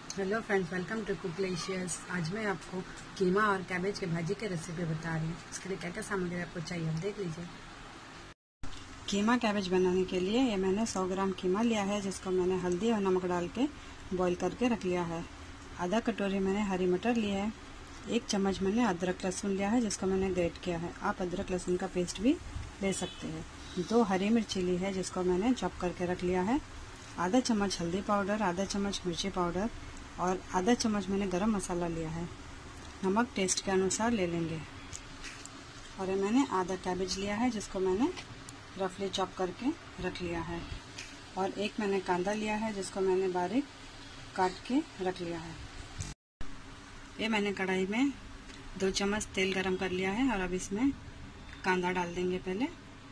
Hello friends, welcome to Cooklicious. आज मैं आपको कीमा और कैबेज के भाजी की रेसिपी बता रही हूँ। इसके लिए क्या क्या सामग्री आपको चाहिए आप देख लीजिए। कीमा कैबेज बनाने के लिए ये मैंने 100 ग्राम कीमा लिया है, जिसको मैंने हल्दी और नमक डाल के बॉईल करके रख लिया है। आधा कटोरी मैंने हरी मटर ली है। 1 चम्मच मैंने अदरक लहसुन लिया है, जिसको मैंने ग्रेट किया है। आप अदरक लहसुन का पेस्ट भी ले सकते हैं। 2 हरी मिर्ची ली है, जिसको मैंने चॉप करके रख लिया है। आधा चम्मच हल्दी पाउडर, आधा चम्मच मिर्ची पाउडर और आधा चम्मच मैंने गरम मसाला लिया है। नमक टेस्ट के अनुसार ले लेंगे। और ये मैंने आधा कैबेज लिया है, जिसको मैंने रफली चॉप करके रख लिया है। और एक मैंने कांदा लिया है, जिसको मैंने बारीक काट के रख लिया है। ये मैंने कढ़ाई में 2 चम्मच तेल गरम कर लिया है और अब इसमें कांदा डाल देंगे। पहले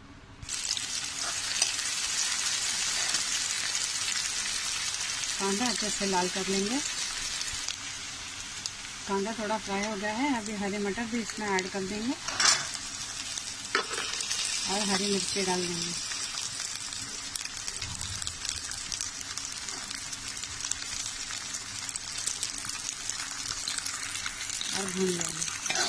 कांदा अच्छे से लाल कर लेंगे। कांदा थोड़ा फ्राई हो गया है। अभी हरी मटर भी इसमें ऐड कर देंगे और हरी मिर्ची डाल देंगे और भून लेंगे।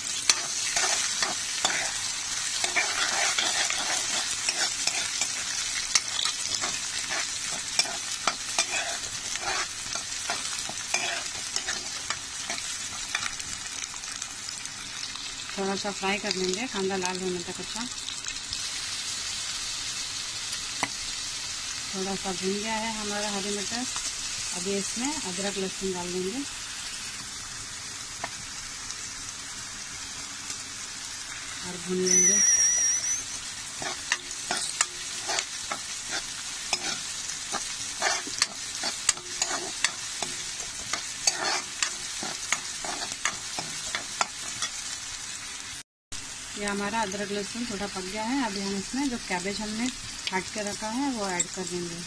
थोड़ा सा फ्राई कर लेंगे, कांदा लाल होने तक। अच्छा, थोड़ा सा भून गया है हमारा हरी मटर। अभी इसमें अदरक लहसुन डाल देंगे और भून लेंगे। ये हमारा अदरक लहसुन थोड़ा पक गया है। अभी हम इसमें जो कैबेज हमने काट के रखा है वो ऐड कर देंगे।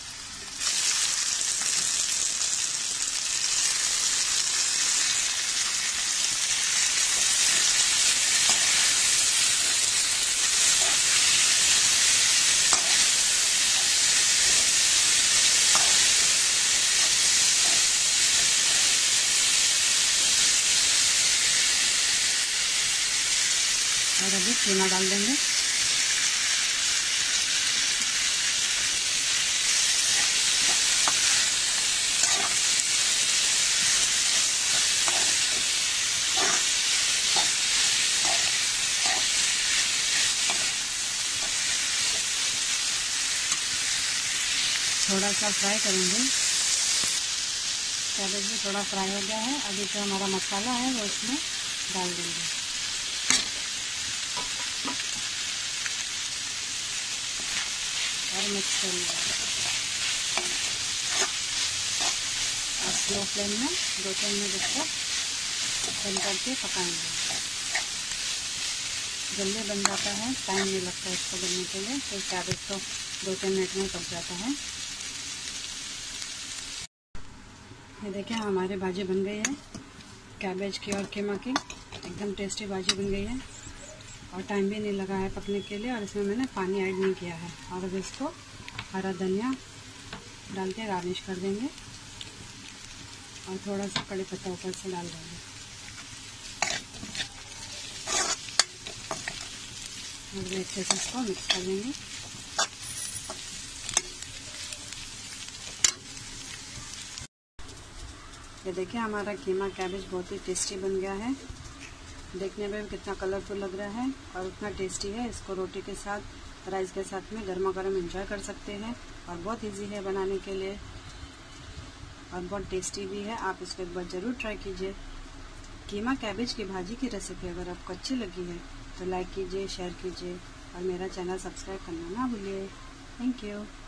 और अभी कीमा डाल देंगे। थोड़ा सा फ्राई करेंगे। कैबेज भी थोड़ा फ्राई हो गया है। अभी जो हमारा मसाला है वो इसमें डाल देंगे और मिक्स कर लेंगे। और स्लो फ्लेम में 2-3 मिनट इसको बंद करके पकाएंगे। जल्दी बन जाता है, टाइम नहीं लगता इसको बनने के लिए। तो कैबेज तो 2-3 मिनट में पक जाता है। ये देखिए हमारी भाजी बन गई है, कैबेज की और कीमा की। एकदम टेस्टी भाजी बन गई है और टाइम भी नहीं लगा है पकने के लिए। और इसमें मैंने पानी ऐड नहीं किया है। और अब इसको हरा धनिया डाल के गार्निश कर देंगे और थोड़ा सा कड़ी पत्ता ऊपर से डाल देंगे और अच्छे से इसको मिक्स कर देंगे। ये देखिए हमारा कीमा कैबेज बहुत ही टेस्टी बन गया है। देखने में भी कितना कलरफुल लग रहा है और उतना टेस्टी है। इसको रोटी के साथ, राइस के साथ में गर्मा गर्म एंजॉय कर सकते हैं। और बहुत इजी है बनाने के लिए और बहुत टेस्टी भी है। आप इसको एक बार ज़रूर ट्राई कीजिए। कीमा कैबेज की भाजी की रेसिपी अगर आपको अच्छी लगी है तो लाइक कीजिए, शेयर कीजिए और मेरा चैनल सब्सक्राइब करना ना भूलिए। Thank you.